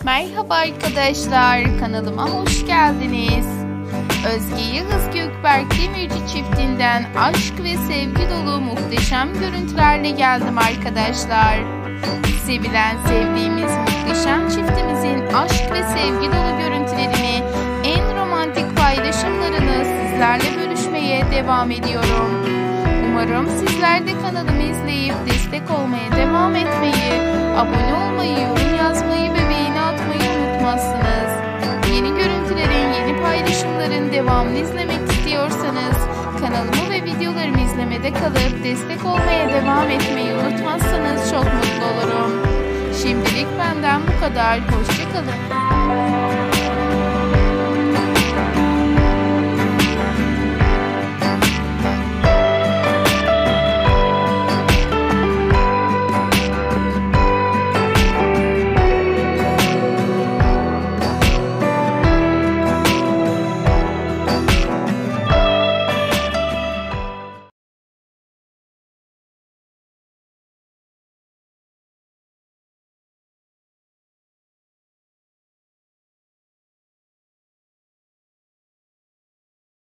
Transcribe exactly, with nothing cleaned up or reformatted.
Merhaba arkadaşlar, kanalıma hoş geldiniz. Özge Yıldız Gökberk Demirci çiftinden aşk ve sevgi dolu muhteşem görüntülerle geldim arkadaşlar. Sevilen, sevdiğimiz muhteşem çiftimizin aşk ve sevgi dolu görüntülerini, en romantik paylaşımlarını sizlerle bölüşmeye devam ediyorum. Umarım sizler de kanalımı izleyip destek olmaya devam etmeyi, abone olmayı, yorum yazmayı ve beğeni atmayı unutmazsınız. Yeni görüntülerin, yeni paylaşımların devamını izlemek istiyorsanız kanalımı ve videolarımı izlemede kalıp destek olmaya devam etmeyi unutmazsanız çok mutlu olurum. Şimdilik benden bu kadar. Hoşça kalın.